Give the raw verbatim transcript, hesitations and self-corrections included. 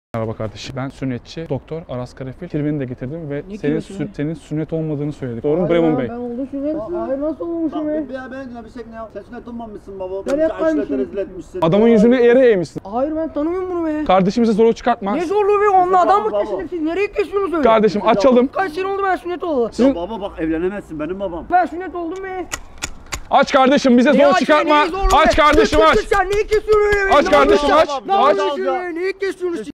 Merhaba kardeşim. Ben sünnetçi Doktor Aras Karafil. Kirveni de getirdim ve Ne senin kirvesi sü- be? senin sünnet olmadığını söyledik. Doğru mu Hayır Bremen ya, Bey? Ben oldum sünnet. Hayır nasıl olmuşum Bak ya? bir ya ben dinle bir şey ne yap? Sen sünnet olmamışsın baba. Ben Ben yapmamışım. aşiret rezil etmişsin. Adamın yüzüne yere eğmişsin. Hayır ben tanımıyorum bunu be. Kardeşimize zorluk çıkartma. Ne zorluğu be? Onunla adam mı Baba. kesilip siz nereye kesiyorsunuz öyle? Kardeşim açalım. Kaç sene oldu ben sünnet olalı? Sizin- Ya baba bak evlenemezsin benim babam. Ben sünnet oldum be. Aç kardeşim bize Ne zor aç be, çıkartma. neyi zorluğu Aç be? kardeşim Tık aç. tık tık sen neyi kesiyorsun öyle be? Aç Ne kardeşim, yapıyorsun? aç. Ne Aç. yapıyorsun be? Neyi kesiyorsunuz?